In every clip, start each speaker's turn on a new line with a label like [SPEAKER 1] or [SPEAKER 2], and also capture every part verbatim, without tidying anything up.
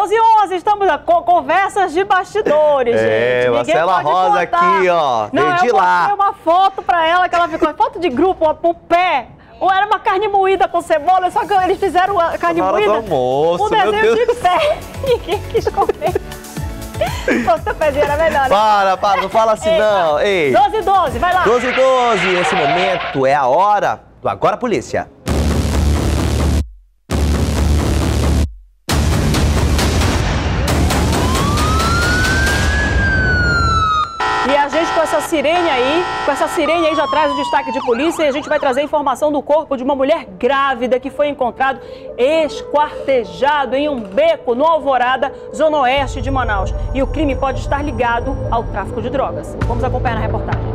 [SPEAKER 1] doze e onze, estamos com conversas de bastidores,
[SPEAKER 2] é,
[SPEAKER 1] gente.
[SPEAKER 2] Marcela Rosa aqui, ó,
[SPEAKER 1] Não,
[SPEAKER 2] veio de
[SPEAKER 1] eu
[SPEAKER 2] lá.
[SPEAKER 1] mostrei uma foto pra ela, que ela ficou, foto de grupo, ó, o pé. Ou era uma carne moída com cebola, só que eles fizeram a carne
[SPEAKER 2] Na hora
[SPEAKER 1] moída
[SPEAKER 2] do almoço,
[SPEAKER 1] com desenho
[SPEAKER 2] meu Deus.
[SPEAKER 1] de pé. Ninguém quis comer. Você pezinho era melhor, né?
[SPEAKER 2] Para, para, não fala assim não. Ei.
[SPEAKER 1] doze e doze, vai lá.
[SPEAKER 2] doze e doze, esse momento é a hora do Agora Polícia.
[SPEAKER 1] E a gente com essa sirene aí, com essa sirene aí já traz o destaque de polícia e a gente vai trazer informação do corpo de uma mulher grávida que foi encontrado esquartejado em um beco no Alvorada, zona oeste de Manaus. E o crime pode estar ligado ao tráfico de drogas. Vamos acompanhar na reportagem.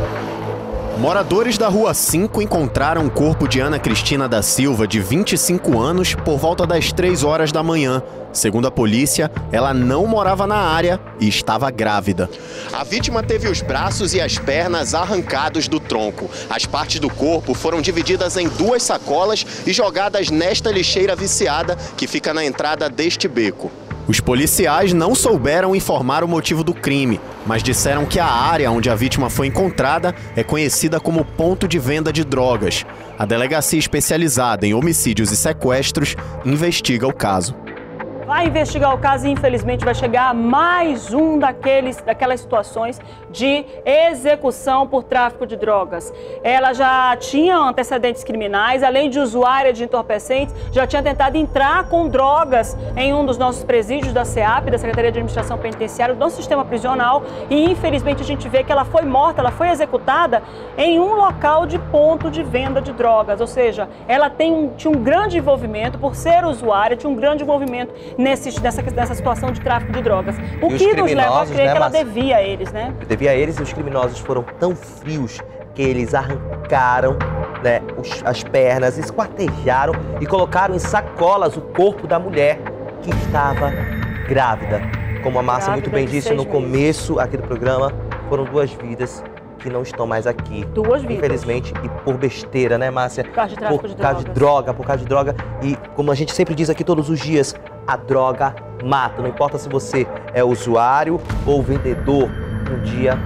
[SPEAKER 3] Moradores da Rua cinco encontraram o corpo de Ana Cristina da Silva, de vinte e cinco anos, por volta das três horas da manhã. Segundo a polícia, ela não morava na área e estava grávida. A vítima teve os braços e as pernas arrancados do tronco. As partes do corpo foram divididas em duas sacolas e jogadas nesta lixeira viciada que fica na entrada deste beco. Os policiais não souberam informar o motivo do crime, mas disseram que a área onde a vítima foi encontrada é conhecida como ponto de venda de drogas. A delegacia especializada em homicídios e sequestros investiga o caso.
[SPEAKER 1] Vai investigar o caso e, infelizmente, vai chegar a mais um daqueles, daquelas situações de execução por tráfico de drogas. Ela já tinha antecedentes criminais, além de usuária de entorpecentes, já tinha tentado entrar com drogas em um dos nossos presídios da SEAP, da Secretaria de Administração Penitenciária, do nosso sistema prisional, e, infelizmente, a gente vê que ela foi morta, ela foi executada em um local de ponto de venda de drogas, ou seja, ela tem um, tinha um grande envolvimento, por ser usuária, tinha um grande envolvimento Nesse, nessa, nessa situação de tráfico de drogas. O
[SPEAKER 2] E
[SPEAKER 1] que nos leva a crer, né, que ela
[SPEAKER 2] Márcia?
[SPEAKER 1] devia a eles, né?
[SPEAKER 2] Devia a eles, e os criminosos foram tão frios que eles arrancaram, né, os, as pernas, esquartejaram e colocaram em sacolas o corpo da mulher que estava grávida. Como a Márcia muito bem disse no começo aqui do programa, foram duas vidas que não estão mais aqui.
[SPEAKER 1] Duas vidas.
[SPEAKER 2] Infelizmente, e por besteira, né, Márcia?
[SPEAKER 1] Por causa de tráfico
[SPEAKER 2] por
[SPEAKER 1] de
[SPEAKER 2] causa
[SPEAKER 1] drogas.
[SPEAKER 2] de droga, por causa de droga. E como a gente sempre diz aqui todos os dias, a droga mata. Não importa se você é usuário ou vendedor, um dia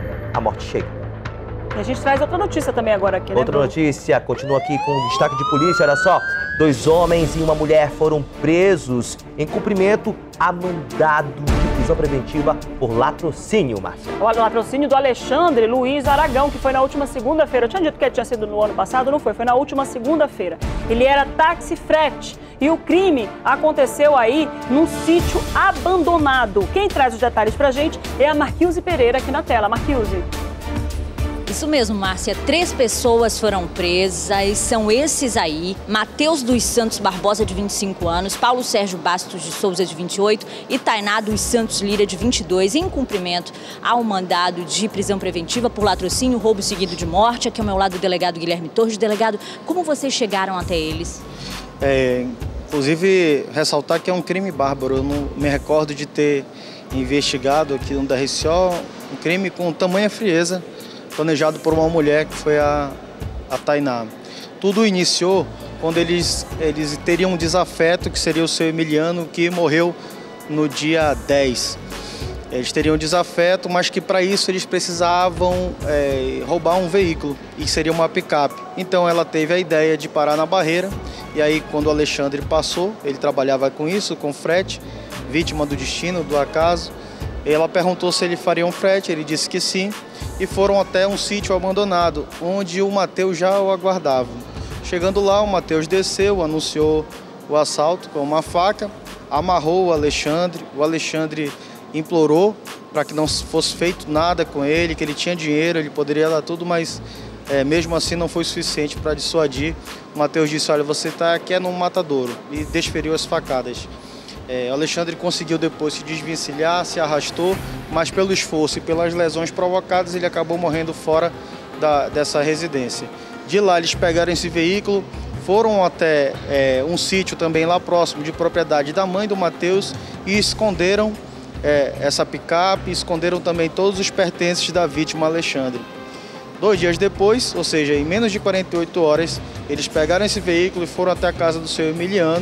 [SPEAKER 2] a morte chega.
[SPEAKER 1] E a gente traz outra notícia também agora aqui, né,
[SPEAKER 2] Outra
[SPEAKER 1] Bruno?
[SPEAKER 2] notícia, continua aqui com o destaque de polícia, olha só. Dois homens e uma mulher foram presos em cumprimento a mandado de prisão preventiva por latrocínio, Márcia.
[SPEAKER 1] O latrocínio do Alexandre Luiz Aragão, que foi na última segunda-feira. Eu tinha dito que tinha sido no ano passado, não foi, foi na última segunda-feira. Ele era táxi frete e o crime aconteceu aí num sítio abandonado. Quem traz os detalhes pra gente é a Marquilze Pereira aqui na tela. Marquilze.
[SPEAKER 4] Isso mesmo, Márcia. Três pessoas foram presas, são esses aí: Matheus dos Santos Barbosa, de vinte e cinco anos, Paulo Sérgio Bastos de Souza, de vinte e oito e Tainá dos Santos Lira, de vinte e dois, em cumprimento ao mandado de prisão preventiva por latrocínio, roubo seguido de morte. Aqui ao meu lado o delegado Guilherme Torres. Delegado, como vocês chegaram até eles?
[SPEAKER 5] É, inclusive, ressaltar que é um crime bárbaro. Eu não me recordo de ter investigado aqui no D R C O um crime com tamanha frieza, planejado por uma mulher que foi a, a Tainá. Tudo iniciou quando eles, eles teriam um desafeto, que seria o seu Emiliano, que morreu no dia dez. Eles teriam um desafeto, mas que para isso eles precisavam é, roubar um veículo, e seria uma picape. Então ela teve a ideia de parar na barreira, e aí quando o Alexandre passou, ele trabalhava com isso, com frete, vítima do destino, do acaso. Ela perguntou se ele faria um frete, ele disse que sim, e foram até um sítio abandonado, onde o Matheus já o aguardava. Chegando lá, o Matheus desceu, anunciou o assalto com uma faca, amarrou o Alexandre, o Alexandre implorou para que não fosse feito nada com ele, que ele tinha dinheiro, ele poderia dar tudo, mas é, mesmo assim não foi suficiente para dissuadir. O Matheus disse: olha, você está aqui é num matadouro, e desferiu as facadas. É, o Alexandre conseguiu depois se desvencilhar, se arrastou, mas pelo esforço e pelas lesões provocadas ele acabou morrendo fora da, dessa residência. De lá eles pegaram esse veículo, foram até é, um sítio também lá próximo, de propriedade da mãe do Matheus, e esconderam é, essa picape, esconderam também todos os pertences da vítima Alexandre. Dois dias depois, ou seja, em menos de quarenta e oito horas, eles pegaram esse veículo e foram até a casa do seu Emiliano,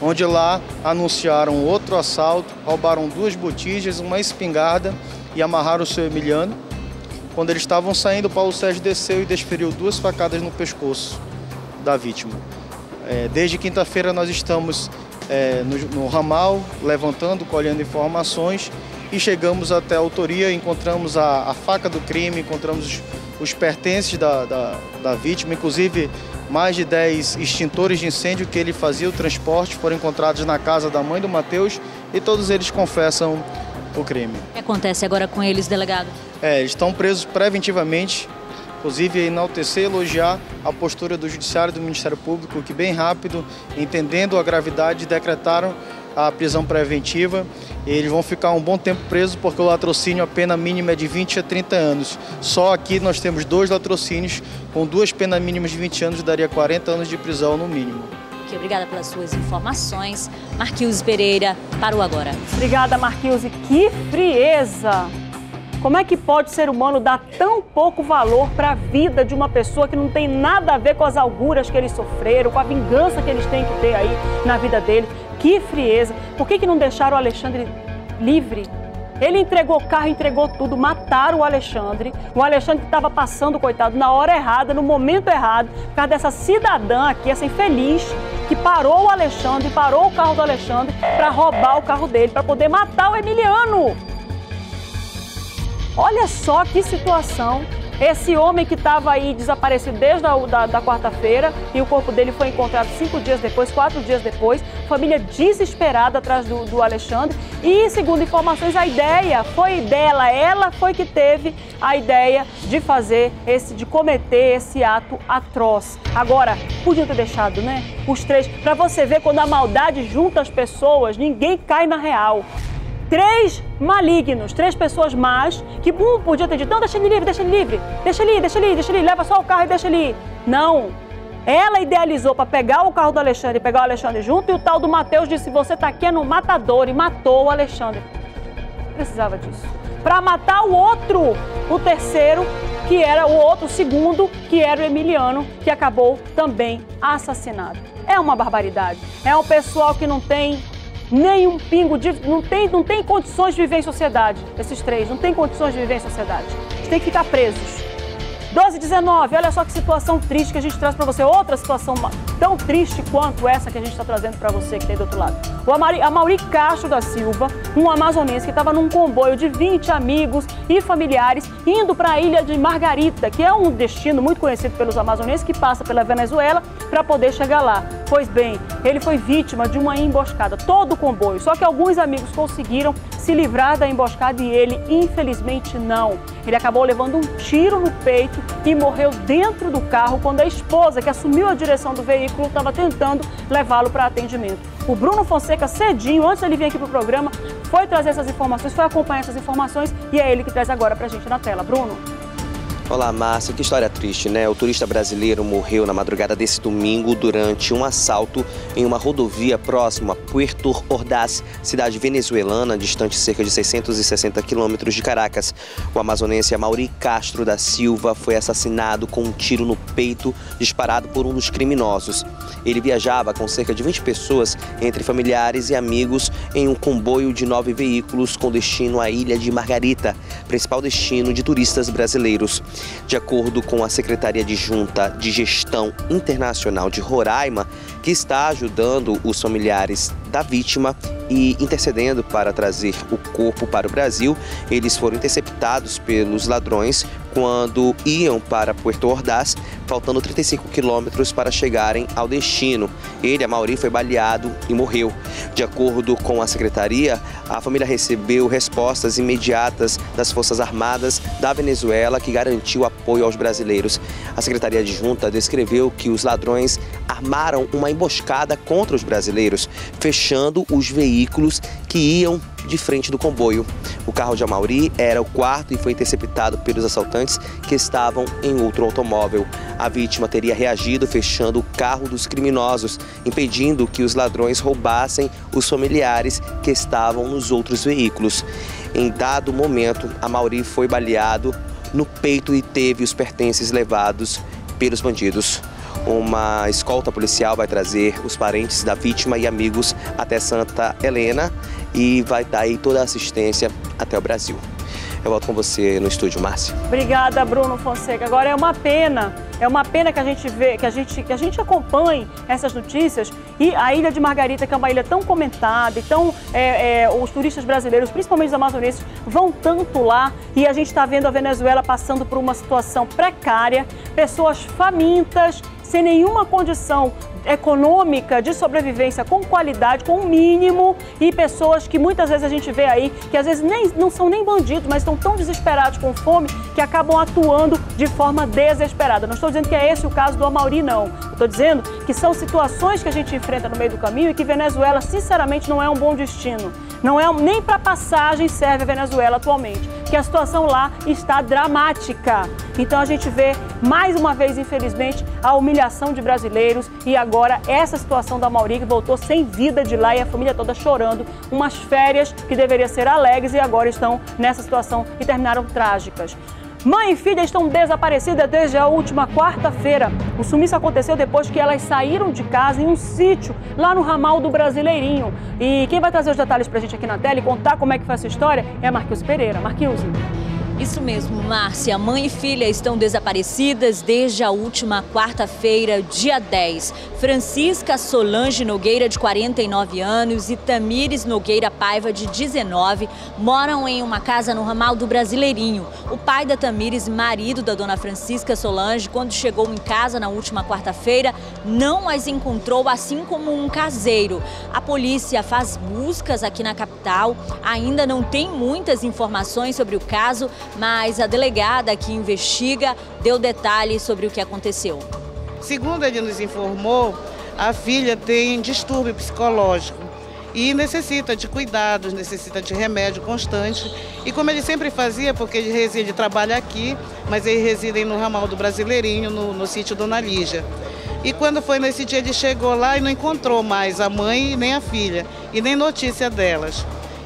[SPEAKER 5] onde lá anunciaram outro assalto, roubaram duas botijas, uma espingarda e amarraram o seu Emiliano. Quando eles estavam saindo, o Paulo Sérgio desceu e desferiu duas facadas no pescoço da vítima. É, desde quinta-feira nós estamos é, no, no ramal, levantando, colhendo informações e chegamos até a autoria, encontramos a, a faca do crime, encontramos os, os pertences da, da, da vítima, inclusive mais de dez extintores de incêndio que ele fazia o transporte, foram encontrados na casa da mãe do Matheus e todos eles confessam o crime.
[SPEAKER 4] O que acontece agora com eles, delegado?
[SPEAKER 5] É, eles estão presos preventivamente, inclusive enaltecer e elogiar a postura do Judiciário e do Ministério Público, que bem rápido, entendendo a gravidade, decretaram a prisão preventiva. Eles vão ficar um bom tempo presos porque o latrocínio, a pena mínima é de vinte a trinta anos. Só aqui nós temos dois latrocínios, com duas penas mínimas de vinte anos, daria quarenta anos de prisão no mínimo.
[SPEAKER 4] Okay, obrigada pelas suas informações. Marquilze Pereira, para o Agora.
[SPEAKER 1] Obrigada, Marquilze. Que frieza! Como é que pode o ser humano dar tão pouco valor para a vida de uma pessoa que não tem nada a ver com as alguras que eles sofreram, com a vingança que eles têm que ter aí na vida deles? Que frieza! Por que que não deixaram o Alexandre livre? Ele entregou o carro, entregou tudo, mataram o Alexandre. O Alexandre estava passando, coitado, na hora errada, no momento errado, por causa dessa cidadã aqui, essa infeliz, que parou o Alexandre, parou o carro do Alexandre para roubar o carro dele, para poder matar o Emiliano. Olha só que situação. Esse homem que estava aí desaparecido desde a da, da quarta-feira e o corpo dele foi encontrado cinco dias depois, quatro dias depois, família desesperada atrás do, do Alexandre e, segundo informações, a ideia foi dela, ela foi que teve a ideia de fazer esse, de cometer esse ato atroz. Agora, podiam ter deixado, né? Os três, para você ver quando a maldade junta as pessoas, ninguém cai na real. Três malignos, três pessoas más, que um podia ter dito, não, deixa ele livre, deixa ele livre, deixa ele ir, deixa ele ir, deixa ele ir, leva só o carro e deixa ele ir. Não, ela idealizou para pegar o carro do Alexandre e pegar o Alexandre junto e o tal do Matheus disse, você tá aqui no matador e matou o Alexandre. Precisava disso. Para matar o outro, o terceiro, que era o outro, o segundo, que era o Emiliano, que acabou também assassinado. É uma barbaridade, é um pessoal que não tem nem um pingo de... Não tem, não tem condições de viver em sociedade, esses três, não tem condições de viver em sociedade. Eles têm que ficar presos. doze e dezenove, olha só que situação triste que a gente traz para você. Outra situação tão triste quanto essa que a gente está trazendo para você que tem do outro lado. O Amari, Amaury Castro da Silva, um amazonense que estava num comboio de vinte amigos e familiares indo para a ilha de Margarita, que é um destino muito conhecido pelos amazonenses, que passa pela Venezuela para poder chegar lá. Pois bem, ele foi vítima de uma emboscada, todo o comboio. Só que alguns amigos conseguiram se livrar da emboscada e ele, infelizmente, não. Ele acabou levando um tiro no peito e morreu dentro do carro quando a esposa, que assumiu a direção do veículo, estava tentando levá-lo para atendimento. O Bruno Fonseca, cedinho, antes de ele vir aqui para o programa, foi trazer essas informações, foi acompanhar essas informações e é ele que traz agora para a gente na tela. Bruno.
[SPEAKER 2] Olá, Márcia. Que história triste, né? O turista brasileiro morreu na madrugada desse domingo durante um assalto em uma rodovia próxima a Puerto Ordaz, cidade venezuelana, distante cerca de seiscentos e sessenta quilômetros de Caracas. O amazonense Amaury Castro da Silva foi assassinado com um tiro no peito disparado por um dos criminosos. Ele viajava com cerca de vinte pessoas, entre familiares e amigos, em um comboio de nove veículos com destino à ilha de Margarita, principal destino de turistas brasileiros. De acordo com a Secretaria Adjunta de Gestão Internacional de Roraima, que está ajudando os familiares da vítima e intercedendo para trazer o corpo para o Brasil, eles foram interceptados pelos ladrões quando iam para Puerto Ordaz, faltando trinta e cinco quilômetros para chegarem ao destino. Ele, Amaury, foi baleado e morreu. De acordo com a secretaria, a família recebeu respostas imediatas das Forças Armadas da Venezuela, que garantiu apoio aos brasileiros. A Secretaria Adjunta descreveu que os ladrões armaram uma emboscada contra os brasileiros, fechando os veículos que iam de frente do comboio. O carro de Amaury era o quarto e foi interceptado pelos assaltantes que estavam em outro automóvel. A vítima teria reagido fechando o carro dos criminosos, impedindo que os ladrões roubassem os familiares que estavam nos outros veículos. Em dado momento, Amaury foi baleado no peito e teve os pertences levados pelos bandidos. uma escolta policial vai trazer os parentes da vítima e amigos até Santa Helena e vai dar aí toda a assistência até o Brasil. Eu volto com você no estúdio, Márcia.
[SPEAKER 1] Obrigada, Bruno Fonseca. Agora é uma pena, é uma pena que a gente vê, que a gente, que a gente acompanhe essas notícias e a Ilha de Margarita, que é uma ilha tão comentada, e tão, é, é, os turistas brasileiros, principalmente os amazonenses, vão tanto lá e a gente está vendo a Venezuela passando por uma situação precária, pessoas famintas, sem nenhuma condição econômica de sobrevivência com qualidade, com o mínimo, e pessoas que muitas vezes a gente vê aí, que às vezes nem, não são nem bandidos, mas estão tão desesperados com fome que acabam atuando de forma desesperada. Não estou dizendo que é esse o caso do Amauri, não. Estou dizendo que são situações que a gente enfrenta no meio do caminho e que Venezuela, sinceramente, não é um bom destino. Não é nem para passagem serve a Venezuela atualmente, porque a situação lá está dramática. Então a gente vê, mais uma vez, infelizmente, a humilhação de brasileiros e agora essa situação da Amauri, que voltou sem vida de lá e a família toda chorando, umas férias que deveriam ser alegres e agora estão nessa situação e terminaram trágicas. Mãe e filha estão desaparecidas desde a última quarta-feira. O sumiço aconteceu depois que elas saíram de casa em um sítio lá no ramal do Brasileirinho. E quem vai trazer os detalhes pra gente aqui na tela e contar como é que foi essa história é a Marquilze Pereira. Marquilze.
[SPEAKER 4] Isso mesmo, Márcia. Mãe e filha estão desaparecidas desde a última quarta-feira, dia dez. Francisca Solange Nogueira, de quarenta e nove anos, e Tamires Nogueira Paiva, de dezenove, moram em uma casa no ramal do Brasileirinho. O pai da Tamires, marido da dona Francisca Solange, quando chegou em casa na última quarta-feira, não as encontrou, assim como um caseiro. A polícia faz buscas aqui na capital, ainda não tem muitas informações sobre o caso, mas a delegada que investiga deu detalhes sobre o que aconteceu.
[SPEAKER 6] Segundo ele nos informou, a filha tem distúrbio psicológico e necessita de cuidados, necessita de remédio constante. E como ele sempre fazia, porque ele reside, trabalha aqui, mas ele reside no ramal do Brasileirinho, no, no sítio Dona Lígia. E quando foi nesse dia, ele chegou lá e não encontrou mais a mãe nem a filha, e nem notícia delas.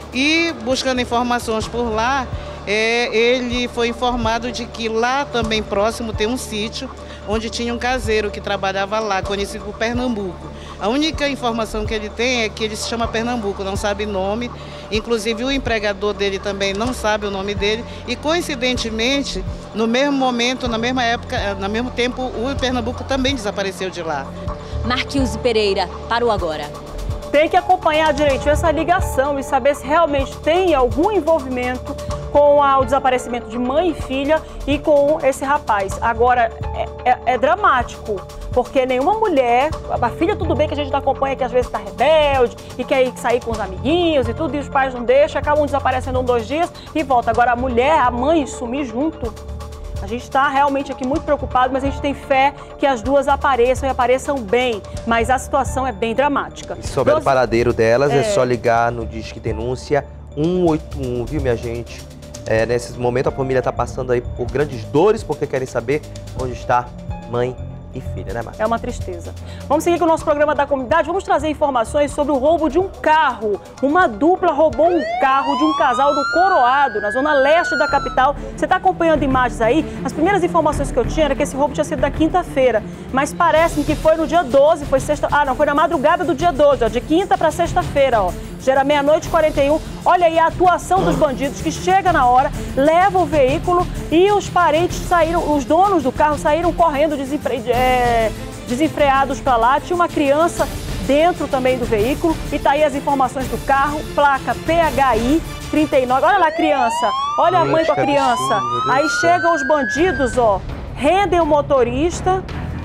[SPEAKER 6] E buscando informações por lá, É, ele foi informado de que lá também próximo tem um sítio onde tinha um caseiro que trabalhava lá, conhecido por Pernambuco. A única informação que ele tem é que ele se chama Pernambuco, não sabe nome, inclusive o empregador dele também não sabe o nome dele e, coincidentemente, no mesmo momento, na mesma época, no mesmo tempo, o Pernambuco também desapareceu de lá.
[SPEAKER 4] Marquilze Pereira, para o Agora.
[SPEAKER 1] Tem que acompanhar direitinho essa ligação e saber se realmente tem algum envolvimento com a, o desaparecimento de mãe e filha e com esse rapaz. Agora, é, é, é dramático, porque nenhuma mulher, a filha tudo bem que a gente não acompanha, que às vezes está rebelde e quer sair com os amiguinhos e tudo, e os pais não deixam, acabam desaparecendo um, dois dias e volta. Agora, a mulher, a mãe, sumir junto. A gente está realmente aqui muito preocupado, mas a gente tem fé que as duas apareçam e apareçam bem. Mas a situação é bem dramática.
[SPEAKER 2] Se souber
[SPEAKER 1] Doze...
[SPEAKER 2] o paradeiro delas, é... é só ligar no Disque Denúncia um oito um, viu, minha gente? É, nesse momento a família está passando aí por grandes dores, porque querem saber onde está mãe e filha, né, Márcia?
[SPEAKER 1] É uma tristeza. Vamos seguir com o nosso programa da comunidade. Vamos trazer informações sobre o roubo de um carro. Uma dupla roubou um carro de um casal do Coroado, na zona leste da capital. Você está acompanhando imagens aí? As primeiras informações que eu tinha era que esse roubo tinha sido na quinta-feira, mas parece-me que foi no dia doze, foi sexta... Ah, não, foi na madrugada do dia doze, ó, de quinta para sexta-feira, ó. Já era meia-noite e quarenta e um. Olha aí a atuação dos bandidos que chega na hora, leva o veículo e os parentes saíram, os donos do carro saíram correndo desenfre... é... desenfreados para lá. Tinha uma criança dentro também do veículo e tá aí as informações do carro, placa P H I trinta e nove. Olha lá a criança, olha a mãe com a criança. Aí chegam os bandidos, ó, rendem o motorista.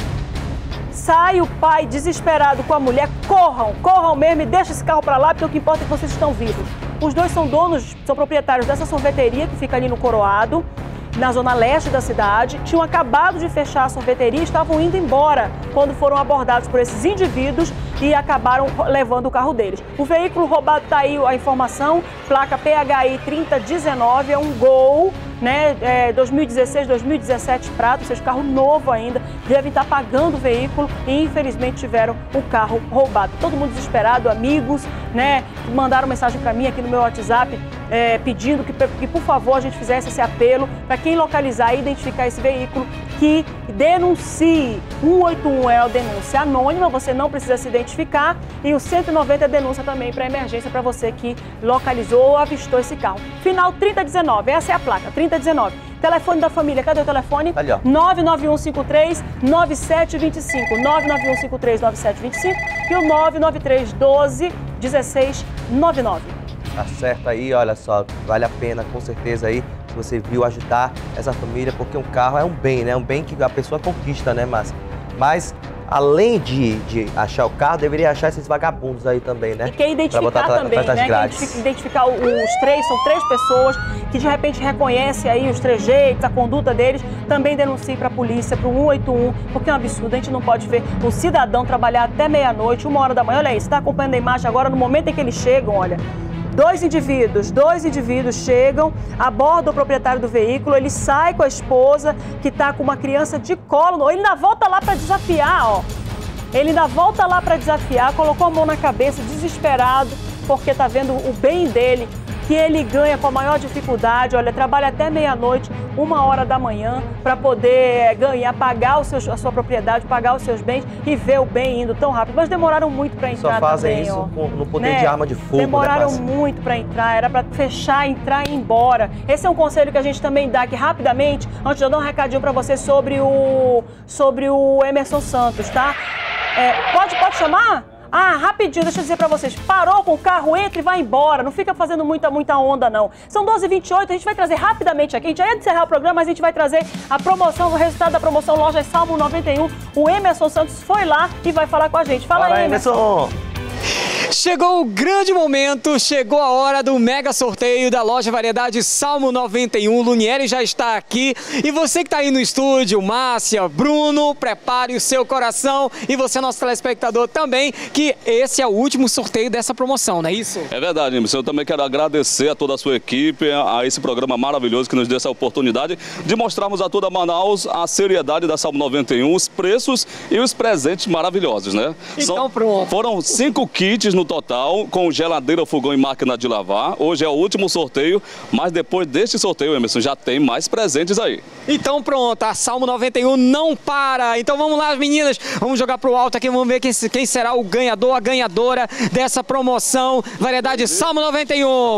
[SPEAKER 1] Sai o pai desesperado com a mulher, corram, corram mesmo e deixa esse carro para lá, porque o que importa é que vocês estão vivos. Os dois são donos, são proprietários dessa sorveteria que fica ali no Coroado, na zona leste da cidade. Tinham acabado de fechar a sorveteria e estavam indo embora quando foram abordados por esses indivíduos e acabaram levando o carro deles. O veículo roubado, tá aí a informação, placa P H I trinta dezenove, é um Gol, né, é, dois mil e dezesseis, dois mil e dezessete prato, ou seja, carro novo ainda, devem estar pagando o veículo e infelizmente tiveram o carro roubado. Todo mundo desesperado, amigos, né, mandaram mensagem para mim aqui no meu WhatsApp, é, pedindo que, que por favor a gente fizesse esse apelo para quem localizar e identificar esse veículo, que denuncie. cento e oitenta e um é a denúncia anônima, você não precisa se identificar, e o cento e noventa é denúncia também para emergência, para você que localizou ou avistou esse carro. Final trinta dezenove, essa é a placa, trinta dezenove. Telefone da família, cadê o telefone?
[SPEAKER 2] Ali, ó.
[SPEAKER 1] nove nove um cinco três nove sete dois cinco, nove nove um cinco três nove sete dois cinco e o nove nove três um dois um seis nove nove.
[SPEAKER 2] Tá certo aí, olha só, vale a pena com certeza aí, se você viu, ajudar essa família, porque um carro é um bem, né? Um bem que a pessoa conquista, né, Márcia? Mas, além de, de achar o carro, deveria achar esses vagabundos aí também, né?
[SPEAKER 1] E quer identificar também, né? Quer identificar os três, são três pessoas que de repente reconhecem aí os trejeitos, a conduta deles, também denuncie para a polícia, para o cento e oitenta e um, porque é um absurdo, a gente não pode ver o cidadão trabalhar até meia-noite, uma hora da manhã, olha aí, você está acompanhando a imagem agora, no momento em que eles chegam, olha, Dois indivíduos, dois indivíduos chegam, abordam o proprietário do veículo, ele sai com a esposa, que está com uma criança de colo, ele ainda volta lá para desafiar, ó. Ele ainda volta lá para desafiar, colocou a mão na cabeça, desesperado, porque está vendo o bem dele, que ele ganha com a maior dificuldade, olha, trabalha até meia-noite, uma hora da manhã, para poder ganhar, pagar o seu, a sua propriedade, pagar os seus bens e ver o bem indo tão rápido. Mas demoraram muito para entrar.
[SPEAKER 2] Só fazem
[SPEAKER 1] também,
[SPEAKER 2] isso
[SPEAKER 1] ó,
[SPEAKER 2] com, no poder
[SPEAKER 1] né?
[SPEAKER 2] de arma de fogo,
[SPEAKER 1] Demoraram
[SPEAKER 2] né,
[SPEAKER 1] muito para entrar, era para fechar, entrar e ir embora. Esse é um conselho que a gente também dá aqui rapidamente, antes de eu dar um recadinho para você sobre o, sobre o Emerson Santos, tá? É, pode, pode chamar? Ah, rapidinho, deixa eu dizer pra vocês, parou com o carro, entra e vai embora, não fica fazendo muita, muita onda não. São doze e vinte e oito, a gente vai trazer rapidamente aqui, a gente já ia encerrar o programa, mas a gente vai trazer a promoção, o resultado da promoção Lojas Salmo noventa e um. O Emerson Santos foi lá e vai falar com a gente. Fala, Fala aí, Emerson. Emerson.
[SPEAKER 7] Chegou o grande momento, chegou a hora do mega sorteio da Loja Variedade Salmo noventa e um. Lunieri já está aqui e você que está aí no estúdio, Márcia, Bruno, prepare o seu coração e você, nosso telespectador, também, que esse é o último sorteio dessa promoção, não é isso?
[SPEAKER 8] É verdade, Emerson. Eu também quero agradecer a toda a sua equipe, a esse programa maravilhoso que nos deu essa oportunidade de mostrarmos a toda Manaus a seriedade da Salmo noventa e um, os preços e os presentes maravilhosos, né?
[SPEAKER 7] Então
[SPEAKER 8] São,
[SPEAKER 7] pronto.
[SPEAKER 8] Foram cinco kits no total, com geladeira, fogão e máquina de lavar. Hoje é o último sorteio, mas depois deste sorteio, Emerson, já tem mais presentes aí.
[SPEAKER 7] Então pronto, a Salmo noventa e um não para. Então vamos lá, meninas, vamos jogar pro alto aqui, vamos ver quem, quem será o ganhador, a ganhadora dessa promoção. Variedade Salmo noventa e um,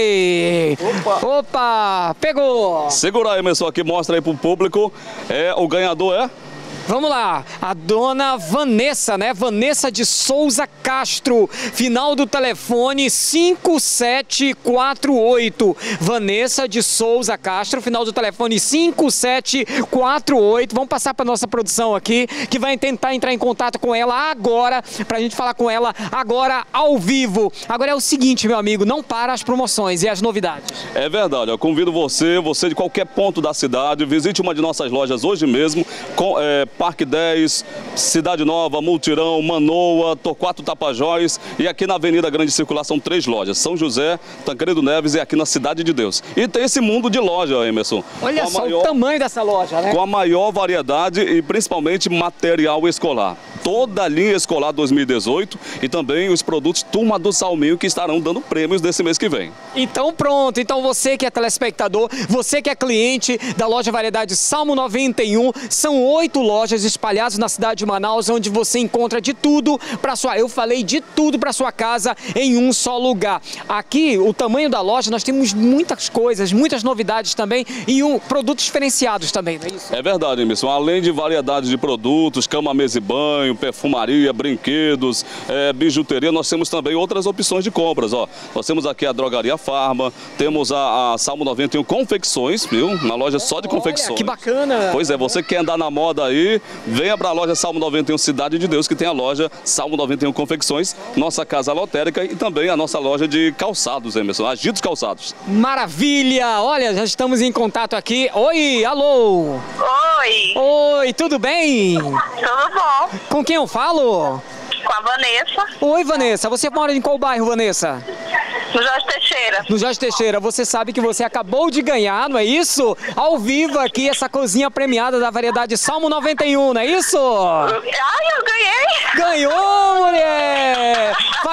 [SPEAKER 7] vai! Opa! Opa, pegou!
[SPEAKER 8] Segura aí, Emerson, aqui, mostra aí pro público. É, o ganhador é...
[SPEAKER 7] Vamos lá, a dona Vanessa, né? Vanessa de Souza Castro, final do telefone cinco sete quatro oito. Vanessa de Souza Castro, final do telefone cinco sete quatro oito. Vamos passar para nossa produção aqui, que vai tentar entrar em contato com ela agora, para a gente falar com ela agora ao vivo. Agora é o seguinte, meu amigo, não para as promoções e as novidades.
[SPEAKER 8] É verdade, eu convido você, você de qualquer ponto da cidade, visite uma de nossas lojas hoje mesmo, com... É, Parque dez, Cidade Nova, Multirão, Manoa, Torquato Tapajós e aqui na Avenida Grande Circulação três lojas, São José, Tancredo Neves e aqui na Cidade de Deus. E tem esse mundo de loja, Emerson.
[SPEAKER 7] Olha só maior, o tamanho dessa loja, né?
[SPEAKER 8] Com a maior variedade e principalmente material escolar. Toda a linha escolar dois mil e dezoito e também os produtos Turma do Salminho que estarão dando prêmios desse mês que vem.
[SPEAKER 7] Então pronto, então você que é telespectador, você que é cliente da Loja Variedade Salmo noventa e um, são oito lojas espalhadas na cidade de Manaus, onde você encontra de tudo para sua, eu falei de tudo para sua casa em um só lugar. Aqui, o tamanho da loja, nós temos muitas coisas, muitas novidades também e um, produtos diferenciados também, não é isso?
[SPEAKER 8] É verdade, Emerson. Além de variedade de produtos, cama, mesa e banho, perfumaria, brinquedos, é, bijuteria, nós temos também outras opções de compras, ó. Nós temos aqui a Drogaria Farma, temos a, a Salmo noventa e um Confecções, viu? Uma loja só de confecções.
[SPEAKER 7] Olha, que bacana!
[SPEAKER 8] Pois é, você quer andar na moda aí, venha para a loja Salmo noventa e um Cidade de Deus, que tem a loja Salmo noventa e um Confecções, nossa casa lotérica e também a nossa loja de calçados, Emerson, Agitos Calçados.
[SPEAKER 7] Maravilha! Olha, já estamos em contato aqui. Oi, alô!
[SPEAKER 9] Oi!
[SPEAKER 7] Oi, tudo bem?
[SPEAKER 9] Tudo bom?
[SPEAKER 7] Com quem eu falo?
[SPEAKER 9] Com a Vanessa.
[SPEAKER 7] Oi, Vanessa. Você mora em qual bairro, Vanessa?
[SPEAKER 9] No Jorge Teixeira.
[SPEAKER 7] No Jorge Teixeira. Você sabe que você acabou de ganhar, não é isso? Ao vivo aqui, essa cozinha premiada da Variedade Salmo noventa e um, não é isso?
[SPEAKER 9] Ai, eu ganhei!
[SPEAKER 7] Ganhou, mulher!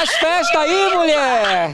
[SPEAKER 7] mais festa aí, mulher!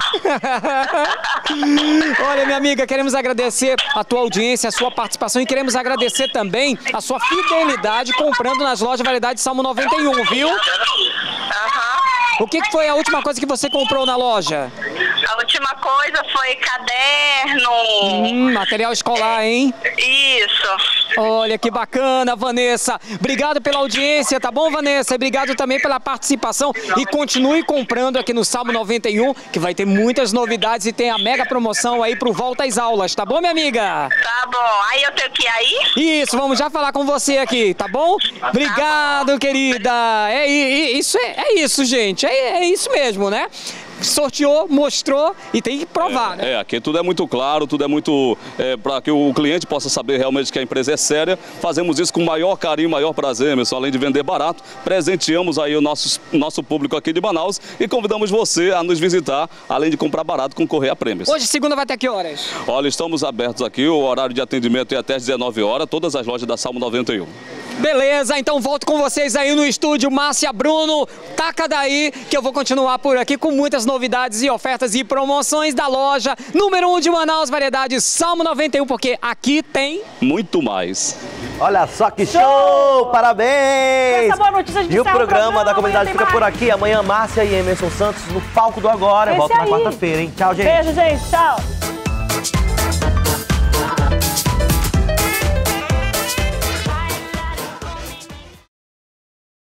[SPEAKER 7] Olha, minha amiga, queremos agradecer a tua audiência, a sua participação e queremos agradecer também a sua fidelidade comprando nas lojas Variedade Salmo noventa e um, viu?
[SPEAKER 9] Aham.
[SPEAKER 7] O que que foi a última coisa que você comprou na loja?
[SPEAKER 9] A última coisa foi caderno.
[SPEAKER 7] Hum, material escolar, hein?
[SPEAKER 9] Isso.
[SPEAKER 7] Olha que bacana, Vanessa. Obrigado pela audiência, tá bom, Vanessa? E obrigado também pela participação. E continue comprando aqui no Salmo noventa e um, que vai ter muitas novidades e tem a mega promoção aí pro Volta às Aulas, tá bom, minha amiga?
[SPEAKER 9] Tá bom. Aí eu tenho que ir aí?
[SPEAKER 7] Isso, vamos já falar com você aqui, tá bom? Obrigado, querida. É, é, isso, é, é isso, gente. É, é isso mesmo, né? Sorteou, mostrou e tem que provar,
[SPEAKER 8] é,
[SPEAKER 7] né?
[SPEAKER 8] É, aqui tudo é muito claro, tudo é muito... É, para que o cliente possa saber realmente que a empresa é séria. Fazemos isso com maior carinho, maior prazer, Emerson. Além de vender barato, presenteamos aí o nosso, nosso público aqui de Manaus e convidamos você a nos visitar, além de comprar barato, concorrer a prêmios.
[SPEAKER 7] Hoje, segunda, vai até que horas?
[SPEAKER 8] Olha, estamos abertos aqui, o horário de atendimento é até às dezenove horas, todas as lojas da Salmo noventa e um.
[SPEAKER 7] Beleza, então volto com vocês aí no estúdio. Márcia, Bruno, taca daí que eu vou continuar por aqui com muitas novidades e ofertas e promoções da loja número um de Manaus, Variedade Salmo noventa e um, porque aqui tem
[SPEAKER 8] muito mais.
[SPEAKER 2] Olha só que show! show! Parabéns!
[SPEAKER 1] Essa boa notícia de
[SPEAKER 2] E o programa,
[SPEAKER 1] programa
[SPEAKER 2] da comunidade fica
[SPEAKER 1] mais.
[SPEAKER 2] por aqui. Amanhã, Márcia e Emerson Santos no palco do Agora.
[SPEAKER 1] Esse
[SPEAKER 2] Volta na
[SPEAKER 1] aí.
[SPEAKER 2] quarta-feira, hein? Tchau, gente.
[SPEAKER 1] Beijo, gente. Tchau.